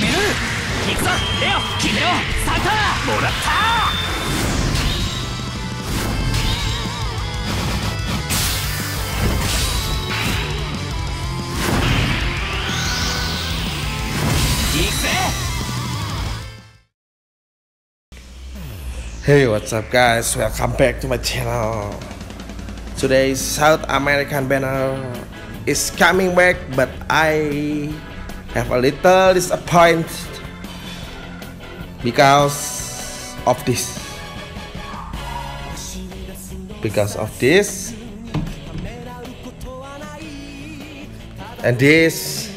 行くぞレオ、決めろサンタナ。もらった行くぜ。 Hey, what's up guys? Welcome back to my channel. Today's South American banner is coming back, but I have a little disappointed because of this. And this.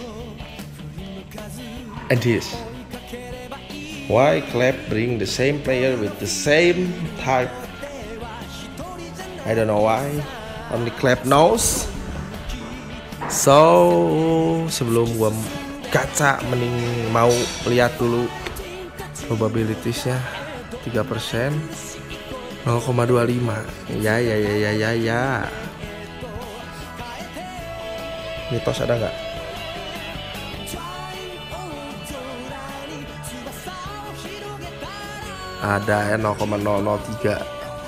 Why Clap bring the same player with the same type? I don't know why. Only Clap knows. So sebelum gua gacha, mending mau lihat dulu probabilitiesnya. 3%, 0,25. Ya. Mitos ada nggak? Ada ya, 0,003.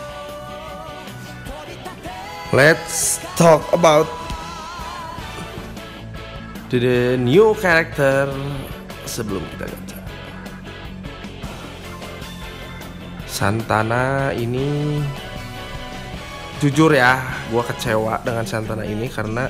Let's talk about the new character sebelum kita gacha. Santana ini jujur ya, gua kecewa dengan Santana ini karena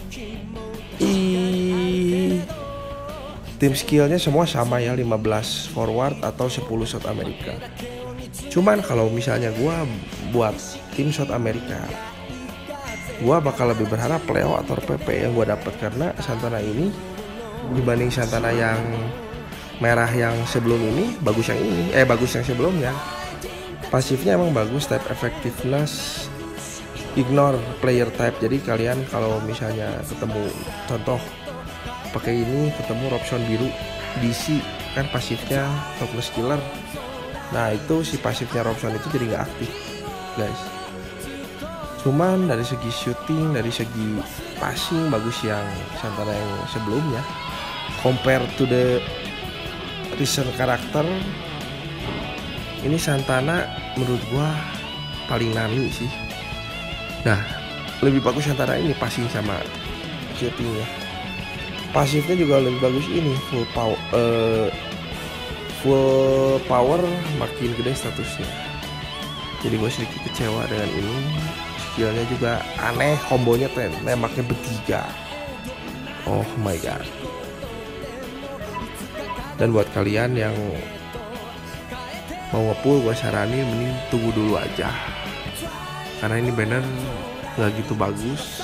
tim skillnya semua sama ya, 15 forward atau 10 shot Amerika. Cuman kalau misalnya gua buat tim shot Amerika, gua bakal lebih berharap Leo atau PP yang gua dapat, karena Santana ini dibanding Santana yang merah yang sebelum ini bagus yang ini, bagus yang sebelumnya. Pasifnya emang bagus, type effectiveness, ignore player type. Jadi kalian kalau misalnya ketemu contoh pakai ini, ketemu Robson biru DC kan pasifnya topless killer. Nah itu si pasifnya Robson itu jadi nggak aktif guys. Cuman dari segi shooting, dari segi passing bagus yang Santana yang sebelumnya. Compare to the recent karakter, ini Santana menurut gua paling nani sih. Nah lebih bagus Santana ini passing sama shootingnya. Pasifnya juga lebih bagus ini, full power makin gede statusnya. Jadi gue sedikit kecewa dengan ini. Skillnya juga aneh, kombonya nembaknya bertiga. Oh my god. Dan buat kalian yang mau ngepull, gue saranin mending tunggu dulu aja, karena ini banner gak gitu bagus.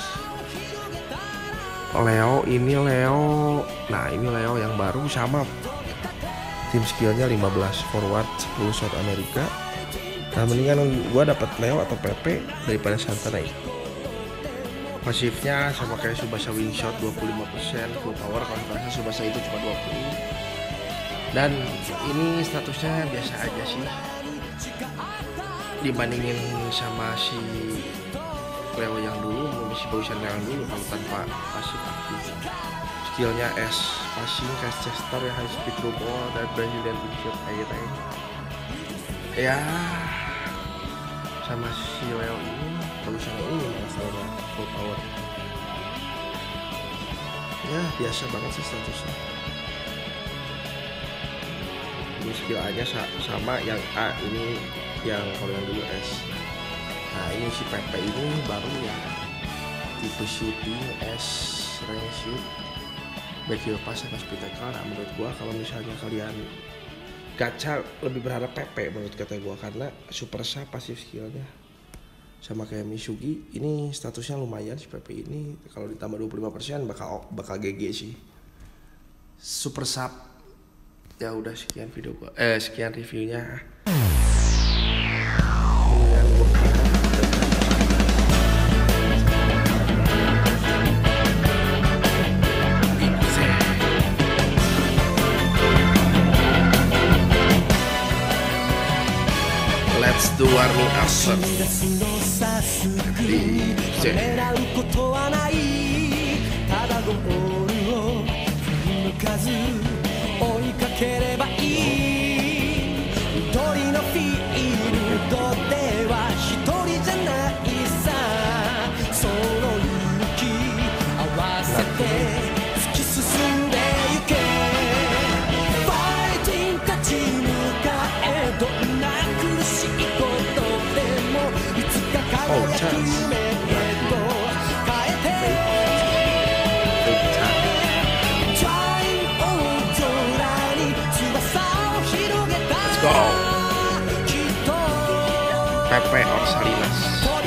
Leo, nah ini Leo yang baru sama tim skillnya 15 forward 10 shot Amerika. Nah mendingan gua dapat Leo atau PP daripada Santana itu. Pasifnya sama kayak Tsubasa wing shot 25%, full power. Kalau merasa Tsubasa itu cuma 20. Dan ini statusnya biasa aja sih dibandingin sama si Leo yang dulu, masih bagusan yang dulu kalau tanpa pasif aktif. Skillnya S, passing, cast chester, ya high speed through ball, dan Brazilian wing shot airnya. Ya sama si Leo ini bagusan ini masalahnya full power. Ya biasa banget sih statusnya. Ini skill aja sama yang A, ini yang kalau yang dulu S. Nah ini si PP ini baru ya, tipe shooting S, range shoot, back heel pass sama speed tackle. Nah menurut gua kalau misalnya kalian gacha lebih berharap PP menurut kata gua, karena super sub pasif skillnya sama kayak Misugi. Ini statusnya lumayan si PP ini, kalau ditambah 25% bakal GG sih. Super sub. Ya udah sekian video gua, sekian reviewnya. Let's do warming up song. go. Pepe or Salinas.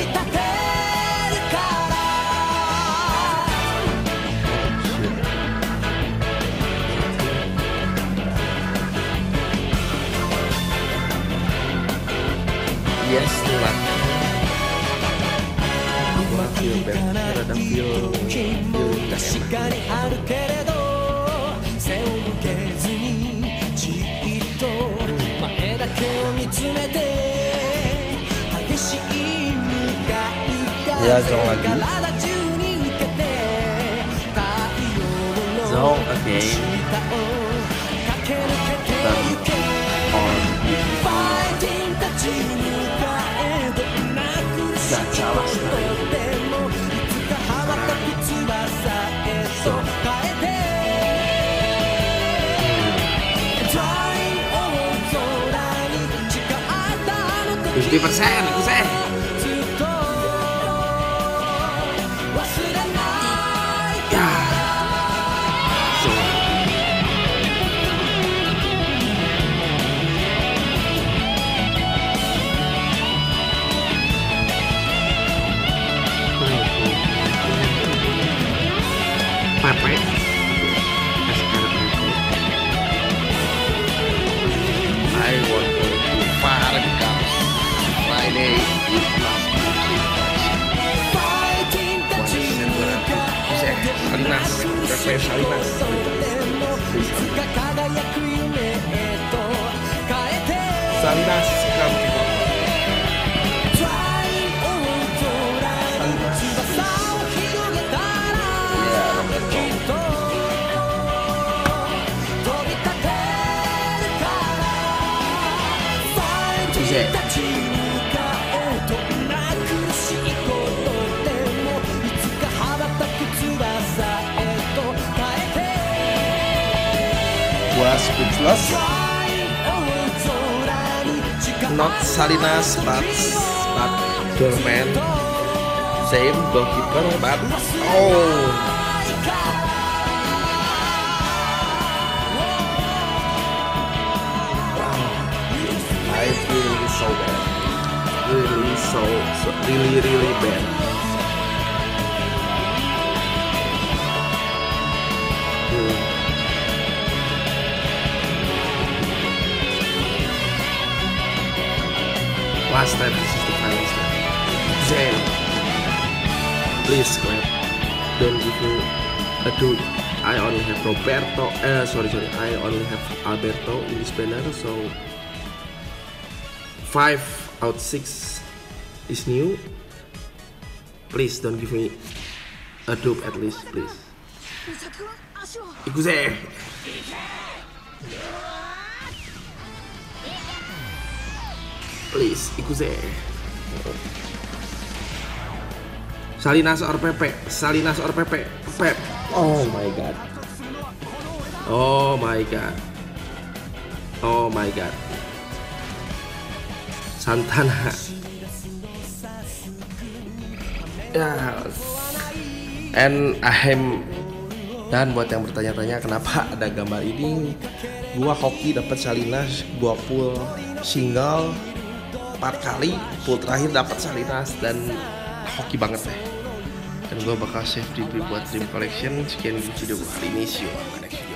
Yes, telat. Gua feel bad, rada feel ya, Zong lagi. Zong again. Gak salah sekali. So 50%, aku sih. Ya. So. Pepe. I want to go far because Friday is last Salinas, Pepe Salinas. Salinas come. Gua speechless. Not Salinas, but Dorman. Same goalkeeper, but I feel so bad. Really really bad. Last time, this is the final step. Zay, please clap. Don't give me a dude. I only have Roberto. Sorry. I only have Alberto in this banner. So 5 out 6 is new. Please don't give me a dupe at least, please. Ikuze. Please, Ikuze. Salinas or Pepe. Salinas or Pepe. Pep. Oh my god. Oh my god. Oh my god. Santana. Yes. And dan buat yang bertanya-tanya kenapa ada gambar ini, gua hoki dapat Salinas, gua full single 4 kali, full terakhir dapat Salinas dan hoki banget deh. Dan gua bakal save di buat Dream Collection. Sekian video kali ini, see you on the next video.